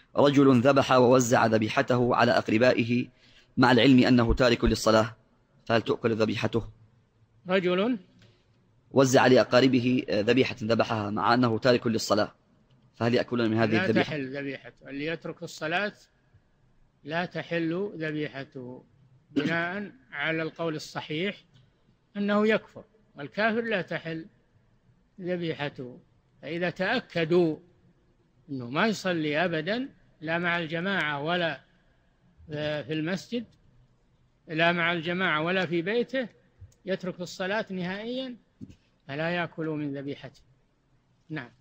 رجل ذبح ووزع ذبيحته على أقربائه مع العلم أنه تارك للصلاة، فهل تؤكل ذبيحته؟ رجل وزع لأقاربه ذبيحة ذبحها مع أنه تارك للصلاة، فهل يأكلون من هذه لا الذبيحة؟ تحل ذبيحته، اللي يترك الصلاة لا تحل ذبيحته، بناء على القول الصحيح أنه يكفر، والكافر لا تحل ذبيحته. فإذا تأكدوا أنه ما يصلي أبدا، لا مع الجماعة ولا في المسجد، لا مع الجماعة ولا في بيته، يترك الصلاة نهائيا، فلا يأكلوا من ذبيحته. نعم.